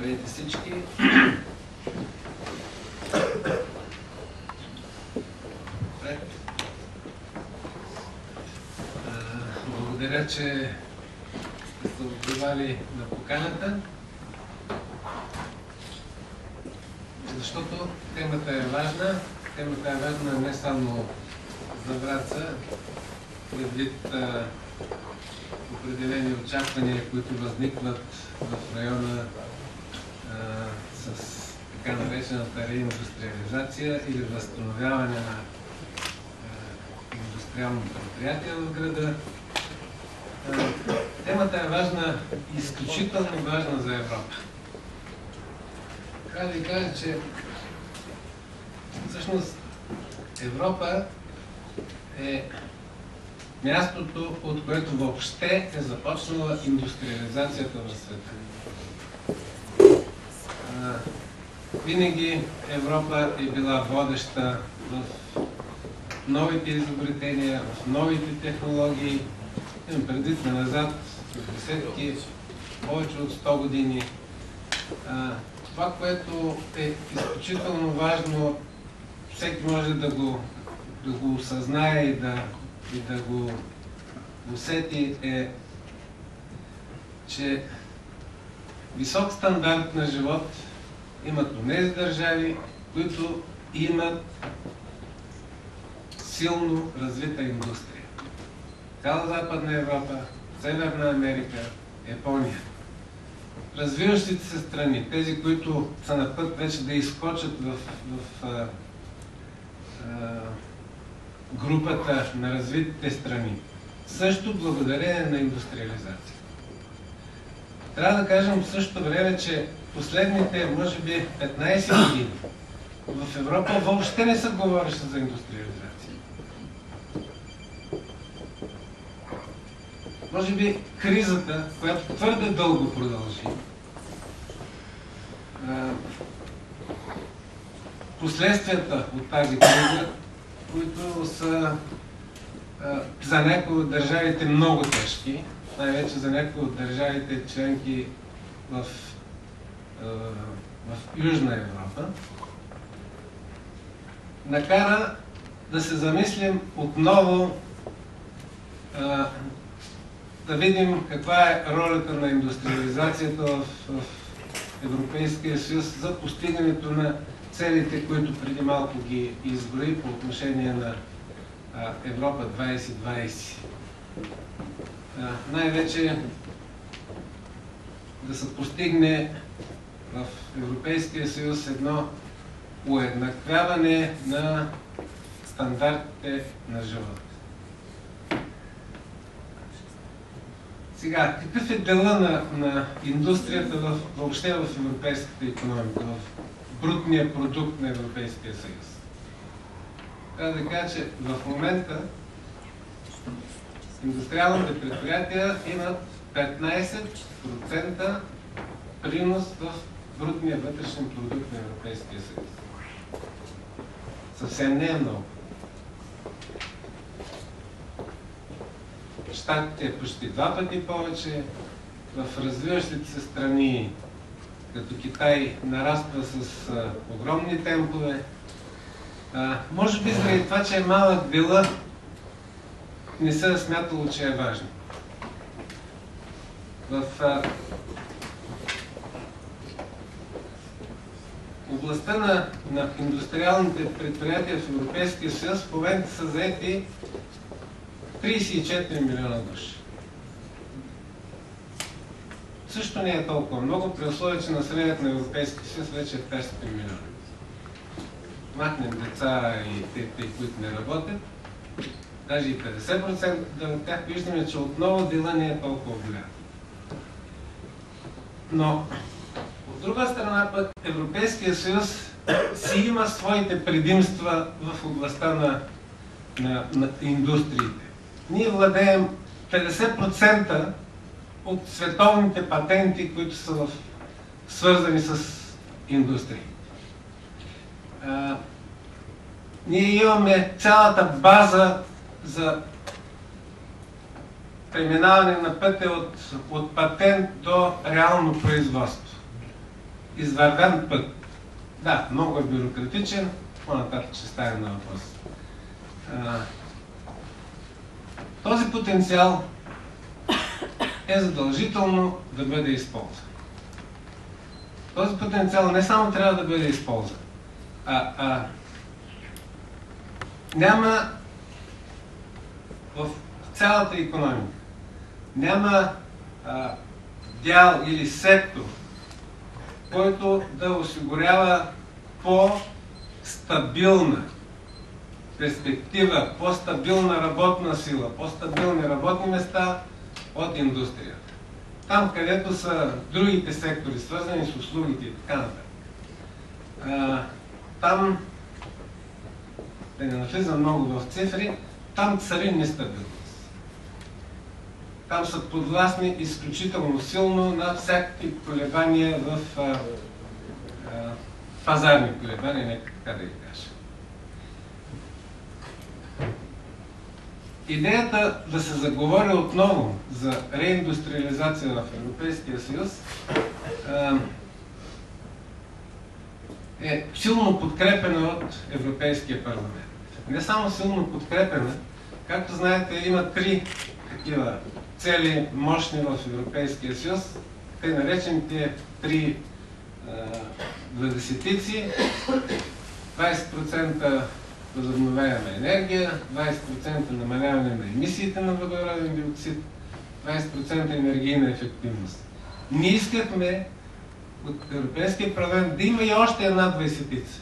Здравейте всички! Благодаря, че сте се отзовали на поканата, защото темата е важна. Темата е важна не само за Враца, предвид определени очаквания, които възникват в района с така наречената реиндустриализация или възстановяване на индустриално предприятие в града. Темата е важна, изключително важна за Европа. Трябва да ви кажа, че всъщност Европа е мястото, от което въобще е започнала индустриализацията в света. Винаги Европа е била водеща в новите изобретения, в новите технологии. Имам предвид на назад, десетки, повече от 100 години. Това, което е изключително важно, всеки може да го осъзнае и да го усети, е, че висок стандарт на живот имат онези държави, които имат силно развита индустрия. Цяла Западна Европа, Северна Америка, Япония. Развиващите се страни, тези, които са на път вече да изскочат в групата на развитите страни, също благодарение на индустриализация. Трябва да кажем в същото време, че последните, може би, 15 години в Европа въобще не се говореше за индустриализация. Може би кризата, която твърде дълго продължи, последствията от тази криза, които са за някои от държавите много тежки, най-вече за някои от държавите членки в Южна Европа, накара да се замислим отново, да видим каква е ролята на индустриализацията в Европейския съюз за постигането на целите, които преди малко ги изброи по отношение на Европа 2020. Най-вече да се постигне в Европейския съюз едно уеднаквяване на стандартите на живота. Сега, какъв е дела на индустрията въобще в европейската икономика, в брутния продукт на Европейския съюз? Трябва да кажа, че в момента индустриалните предприятия имат 15% принос в брутния вътрешен продукт на Европейския съюз. Съвсем не е много. Щатите е почти 2 пъти повече. В развиващите се страни, като Китай, нараства с огромни темпове. Може би заради това, че е малък дела, не се е смятало, че е важно. В областта на индустриалните предприятия в Европейския съюз в момента са заети 34 милиона души. Също не е толкова много, при условие, че населението на Европейския съюз вече е 500 милиона. Махнем деца и те, които не работят, даже и 50% от тях, виждаме, че отново дела не е толкова голям. Но, от друга страна пък, Европейския съюз си има своите предимства в областта на индустриите. Ние владеем 50% от световните патенти, които са свързани с индустрии. Ние имаме цялата база за преминаване на пътя от патент до реално производство. извървян път. Да, много е бюрократичен, по-нататък ще стане на въпрос. Този потенциал е задължително да бъде използван. Този потенциал не само трябва да бъде използван, няма в цялата икономика, няма дял или сектор, който да осигурява по-стабилна перспектива, по-стабилна работна сила, по-стабилни работни места от индустрията. Там, където са другите сектори, свързани с услугите и така нататък. Там, да не навлизам много в цифри, там цари нестабилност. Там са подвластни изключително силно на всякакви колебания в пазарни колебания, нека така да ги кажа. Идеята да се заговори отново за реиндустриализация в Европейския съюз е силно подкрепена от Европейския парламент. Не само силно подкрепена, както знаете, има 3 такива цели мощни в Европейския съюз, те наречените 3 двадесетици, 20% възобновяема енергия, 20% намаляване на емисиите на въглероден диоксид, 20% енергийна ефективност. Ние искахме от Европейския парламент да има и още една 20-цица.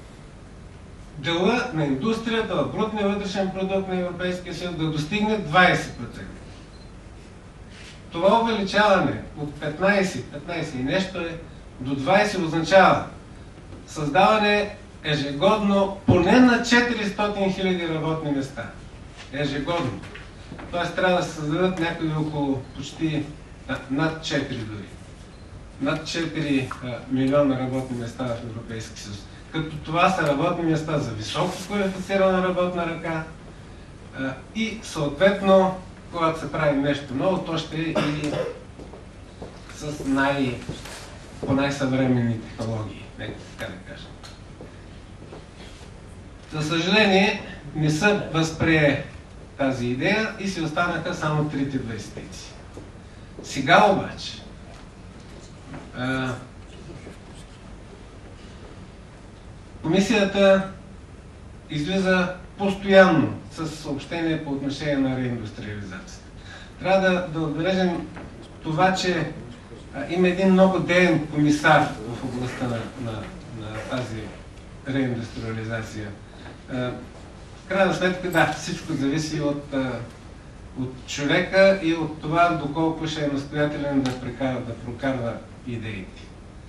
Дела на индустрията в брутния вътрешен продукт на Европейския съюз да достигне 20%. Това увеличаване от 15 и нещо до 20 означава създаване ежегодно поне на 400 000 работни места. Ежегодно. Тоест трябва да се създадат някъде около почти над 4 дори. Над 4 милиона работни места в Европейския съюз. Като това са работни места за високо квалифицирана работна ръка и съответно, когато се прави нещо ново, то ще е и с по най-съвременни технологии. Нека така да кажем. За съжаление, не се възприе тази идея и си останаха само 3 двадесетици. Сега обаче комисията излиза постоянно с съобщение по отношение на реиндустриализацията. Трябва да отбележим това, че има един много деен комисар в областта на тази реиндустриализация. В крайна сметка, да, всичко зависи от човека и от това доколко ще е настоятелен да прокарва идеите.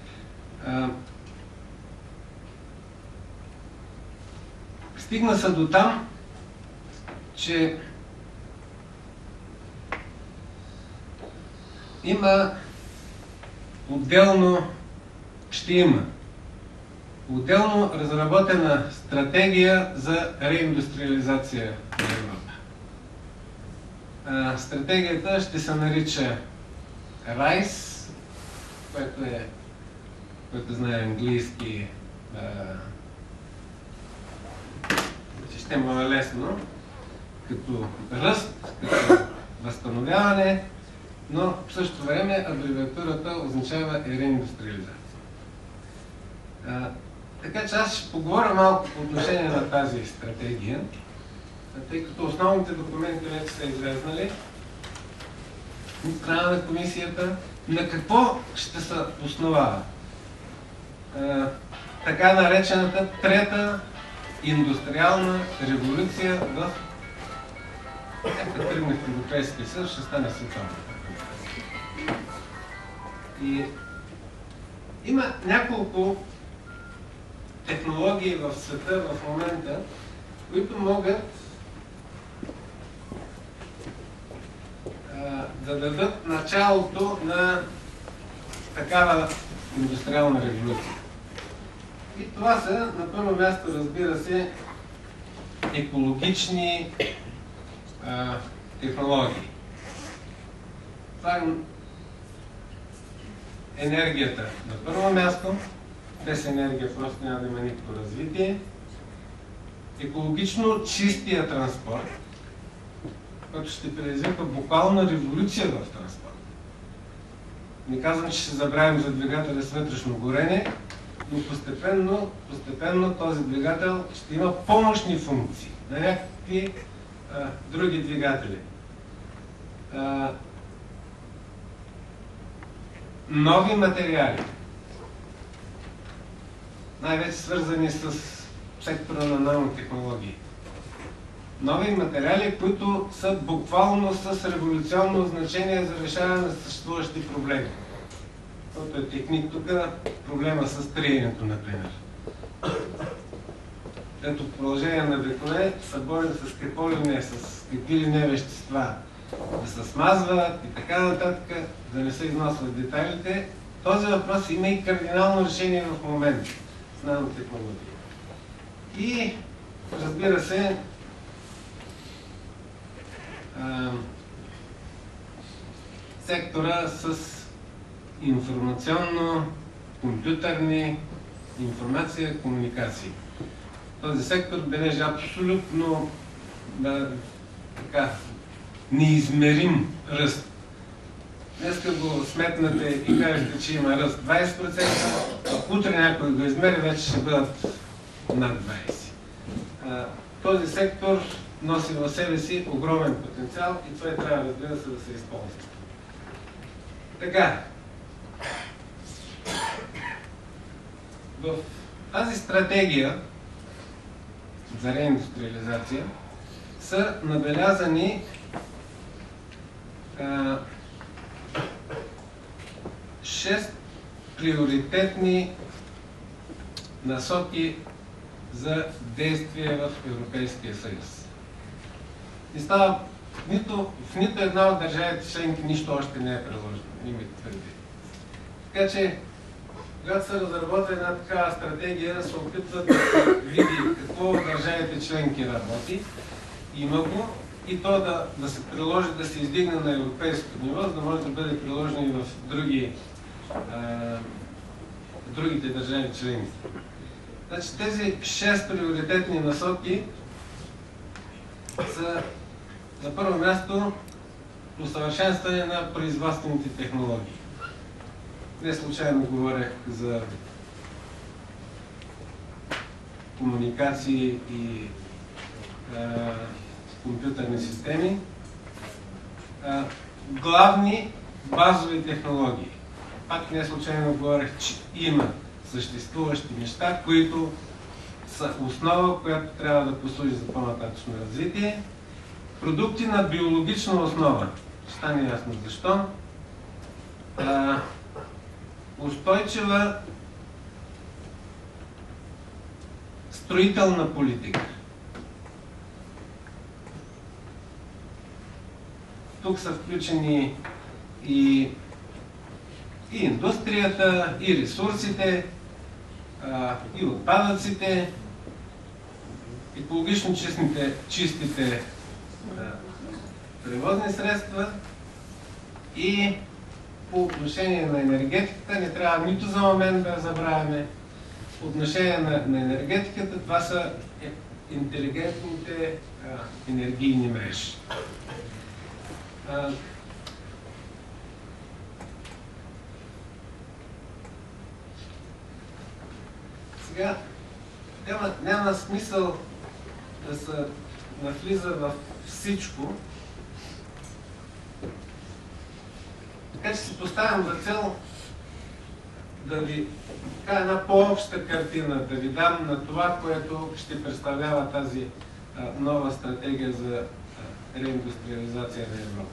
Стигна се до там, че ще има отделно разработена стратегия за реиндустриализация на Европа. Стратегията ще се нарича RISE, което знае английски, ще му е лесно, като ръст, като възстановяване, но в същото време абревиатурата означава реиндустриализация. Така че аз ще поговоря малко по отношение на тази стратегия, тъй като основните документи вече са излезнали от страна на комисията. На какво ще се основава така наречената трета индустриална революция както тръгне в Европейския съюз, ще стане световна. И има няколко технологии в света в момента, които могат да дадат началото на такава индустриална революция. И това са, на първо място, разбира се, екологични технологии. Това енергията на първо място. Без енергия просто няма да има никакво развитие. Екологично чистия транспорт, който ще предизвика буквална революция в транспорт. Не казвам, че ще забравим за двигателя с вътрешно горене, но постепенно този двигател ще има помощни функции на някакви други двигатели. Нови материали, най-вече свързани с сектора на нанотехнологии. Нови материали, които са буквално с революционно значение за решаване на съществуващи проблеми. Защото е техник тук, проблема с триенето, например. Ето в продължение на векове са борени с какво ли не, с какви ли не вещества, да се смазват и така нататък, да не се износват детайлите. Този въпрос има и кардинално решение в момента с нанотехнологии. И, разбира се, сектора с информационно-компютърни информация, комуникации. Този сектор бележи абсолютно неизмерим ръст. Днеска го сметнате и кажете, че има ръст 20%, а утре някой го измери, вече ще бъдат над 20%. Този сектор носи в себе си огромен потенциал и това трябва, разбира се, да се използва. Така, в тази стратегия за реиндустриализация са набелязани 6 приоритетни насоки за действие в Европейския съюз. И става, в нито една от държавите членки нищо още не е приложено, имайте предвид. Така че, когато се разработва една такава стратегия, се опитват да се види какво в държавите членки работи, има го, и то да се приложи, да се издигне на европейско ниво, за да може да бъде приложено и в другите държави членки. Значи тези 6 приоритетни насоки са на първо място усъвършенстване на производствените технологии. Не случайно говорех за комуникации и компютърни системи. Главни базови технологии. Пак не случайно говорех, че има съществуващи неща, които са основа, която трябва да послужи за по-нататъчно развитие. Продукти на биологична основа. Стане ясно защо. Устойчива строителна политика. Тук са включени и индустрията, и ресурсите, и отпадъците, екологично чистите превозни средства, и по отношение на енергетиката не трябва нито за момент да забравяме. По отношение на енергетиката, това са интелигентните енергийни мрежи. Сега няма смисъл да се навлиза в всичко, така че си поставям за цел да ви кажа една по-обща картина, да ви дам на това, което ще представлява тази нова стратегия за реиндустриализация на Европа.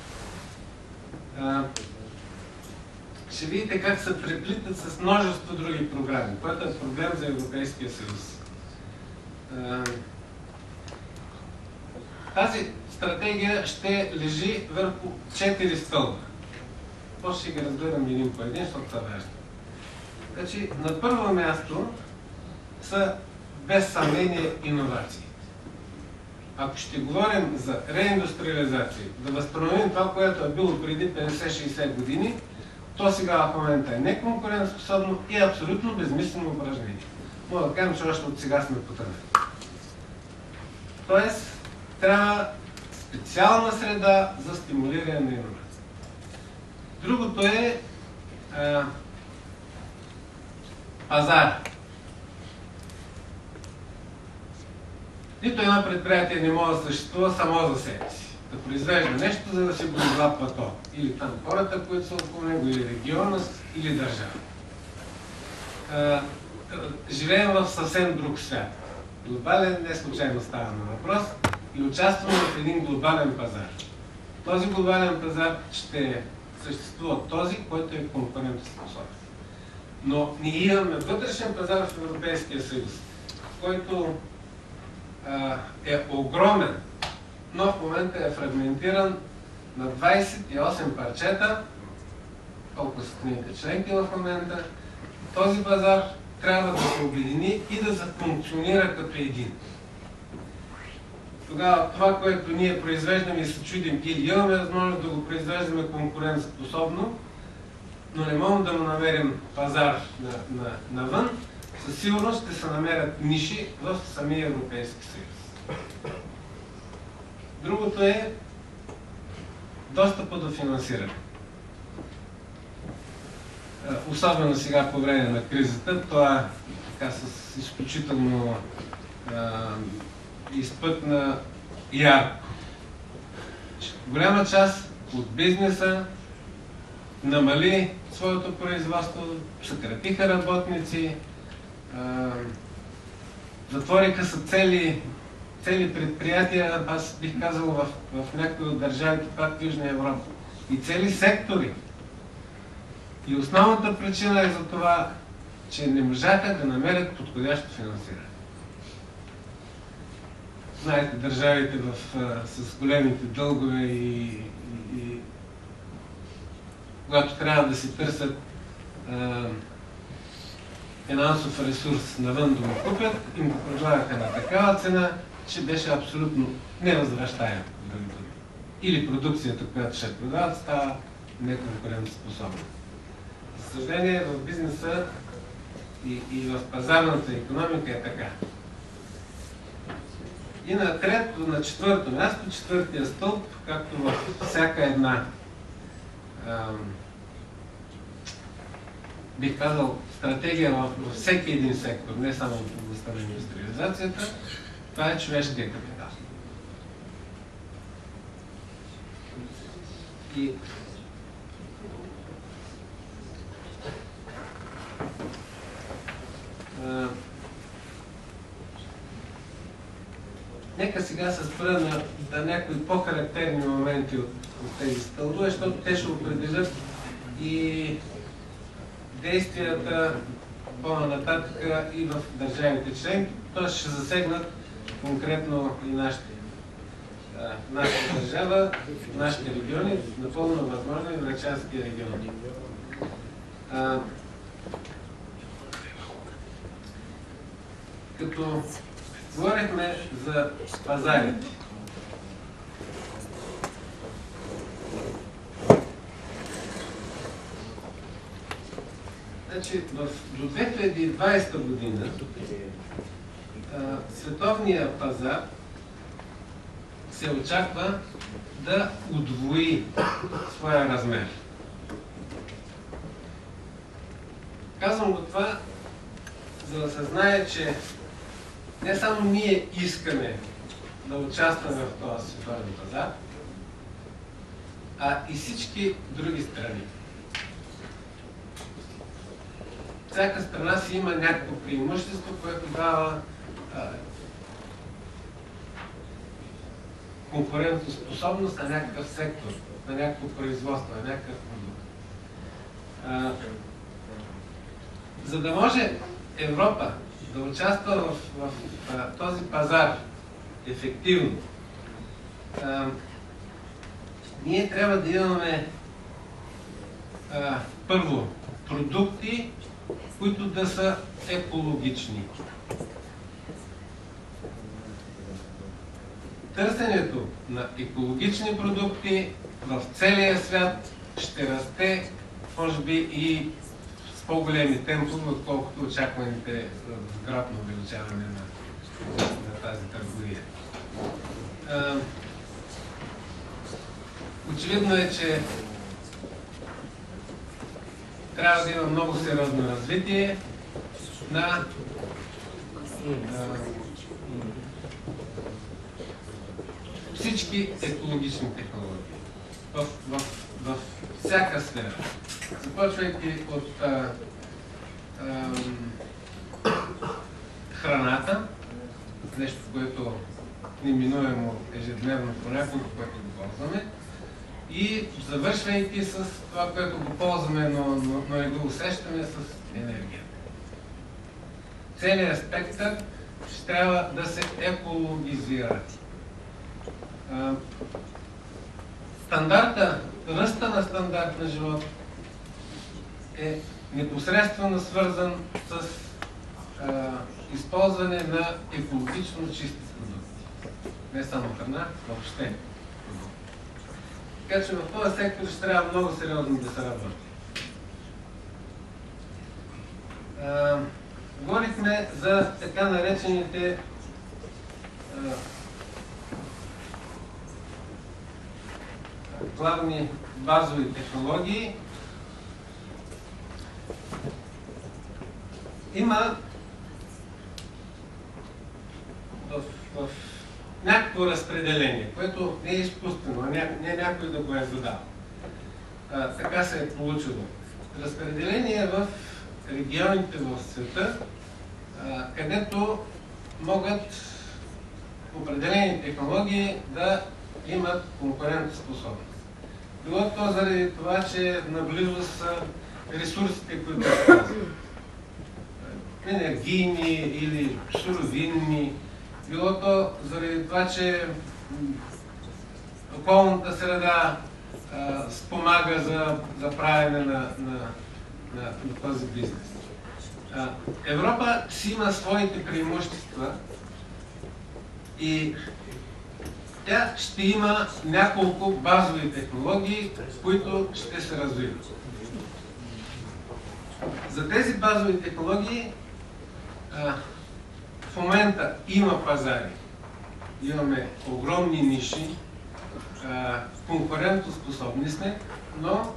Ще видите как се преплитат с множество други програми, което е проблем за Европейския съюз. Тази стратегия ще лежи върху 4 стълба. После ще ги разгледам един по един, защото са важни. Значи, на първо място са без съмнение иновации. Ако ще говорим за реиндустриализация, да възстановим това, което е било преди 50-60 години, то сега в момента е неконкурентоспособно и е абсолютно безмислено упражнение. Мога да кажем, че още от сега сме потънали. Тоест, трябва специална среда за стимулиране на иновация. Другото е пазар. Нито едно предприятие не може да съществува само за себе си. Да произвежда нещо, за да се го излапва то. Или там хората, които са около него, или региона, или държава. Живеем в съвсем друг свят. Глобален, не случайно става на въпрос, и участваме в един глобален пазар. Този глобален пазар ще съществува този, който е конкурентоспособен. Но ние имаме вътрешен пазар в Европейския съюз, който е огромен, но в момента е фрагментиран на 28 парчета, колко са страните членки в момента. Този пазар трябва да се обедини и да функционира като един. Тогава това, което ние произвеждаме и се чудим, или имаме възможност да го произвеждаме конкурентоспособно, но не можем да му намерим пазар навън, със сигурност ще се намерят ниши в самия Европейски съюз. Другото е достъпа до финансиране. Особено сега по време на кризата, това така с изключително изпъкна ярко. Голяма част от бизнеса намали своето производство, съкратиха работници, затвориха се цели предприятия, аз бих казал в някои от държавите, пак в Южна Европа, и цели сектори. И основната причина е за това, че не можаха да намерят подходящо финансиране. Знаете, държавите с големите дългове и когато трябва да си търсят финансов ресурс навън да го купят, им го предлагаха на такава цена, че беше абсолютно невъзвръщаем. Или продукцията, която ще продават, става неконкурентоспособна. За съжаление, в бизнеса и в пазарната икономика е така. И на четвърто място, четвъртия стълб, както във всяка една, бих казал, стратегия във всеки един сектор, не само в областта на индустриализацията, това е човешкия капитал. И нека сега се спра на някои по-характерни моменти от тези стълбове, защото те ще определят и действията по-нататък и в държавите членки, т.е. ще засегнат конкретно и нашата държава, нашите региони, напълно възможно и Врачанския регион. Като говорихме за пазарите, значи до 2020 година световния пазар се очаква да удвои своя размер. Казвам го това, за да се знае, че не само ние искаме да участваме в този световен пазар, а и всички други страни. Всяка страна си има някакво преимущество, което дава конкурентоспособност на някакъв сектор, на някакво производство, на някакъв продукт. За да може Европа да участва в този пазар ефективно, ние трябва да имаме първо продукти, които да са екологични. Търсенето на екологични продукти в целия свят ще расте може би и с по-големи темпове, отколкото очакваните градно увеличаване на тази търговия. Очевидно е, че трябва да има много сериозно развитие на всички екологични технологии в всяка сфера. Започвайки от храната, нещо, което неминуемо ежедневно понякога, което го ползваме, и завършвайки с това, което го ползваме, но не го усещаме, с енергията. Целият спектър ще трябва да се екологизира. Ръста на стандарт на живот е непосредствено свързан с използване на екологично чисти продукти. Не само храна, въобще. Така че в този сектор ще трябва много сериозно да се работи. Говорихме за така наречените главни базови технологии. Има в някакво разпределение, което не е изкуствено, не някой да го е задал. Така се е получило. Разпределение в регионите в света, където могат определени технологии да имат конкурентоспособност. Било то заради това, че наблизо са ресурсите, които се ползват. Енергийни или суровинни. Било то заради това, че околната среда спомага за правене на този бизнес. Европа си има своите преимущества и тя ще има няколко базови технологии, които ще се развиват. За тези базови технологии в момента има пазари. Имаме огромни ниши, конкурентоспособни сме, но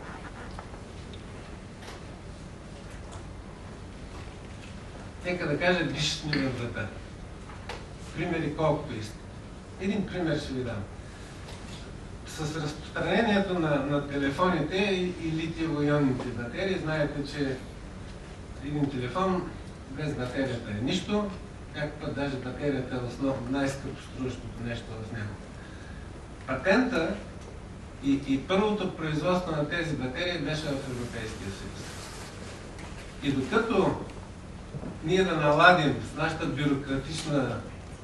нека да кажа, дишат ни във врата. Примери колкото искам. Един пример ще ви дам. С разпространението на телефоните и литиево-ионните батерии, знаете, че един телефон без батерията е нищо, както път даже батерията е основно най-скъпо струващото нещо в него. Патента и първото производство на тези батерии беше в Европейския съюз. И докато ние да наладим с нашата бюрократична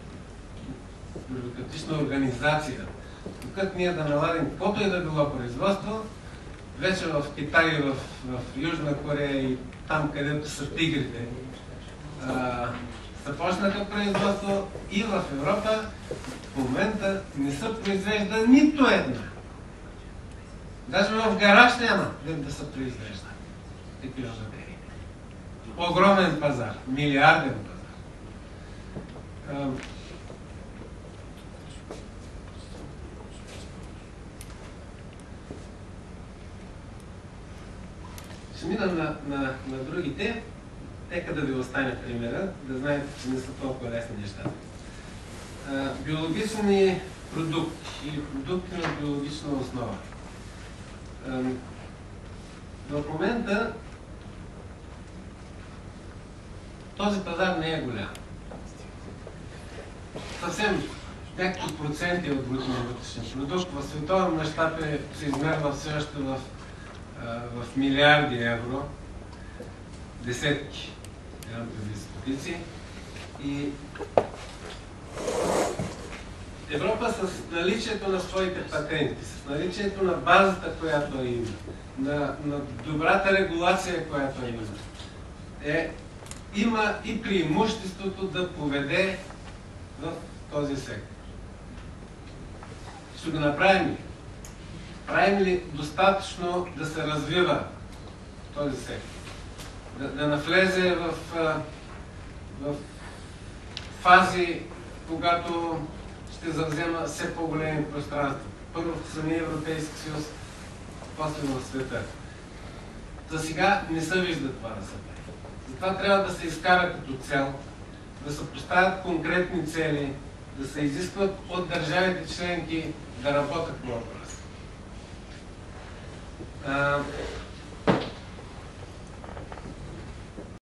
организация, докато ние да наладим каквото и да било производство, вече в Китай, в Южна Корея и там, където са тигрите, започнаха производство и в Европа в момента не се произвежда нито една. Даже в гараж няма да се произвежда такива батерии. Огромен пазар, милиарден пазар. Ще мина на другите. Нека да ви остане примера, да знаете, че не са толкова лесни нещата. Биологични продукти или продукти на биологична основа. В момента този пазар не е голям. Съвсем някакви проценти от брутния вътрешен продукт. В световен мащаб се измерва все още в милиарди евро, десетки, нямам преди стотици. И Европа с наличието на своите патенти, с наличието на базата, която има, на добрата регулация, която има и преимуществото да поведе в този сектор. Ще го направим ли? Правим ли достатъчно да се развива този сектор. Да навлезе в фази, когато ще завзема все по-големи пространства. Първо в самия Европейски съюз, после в света. За сега не се вижда това да се прави. Затова трябва да се изкара като цел, да се поставят конкретни цели, да се изискват от държавите членки да работят по въпроса.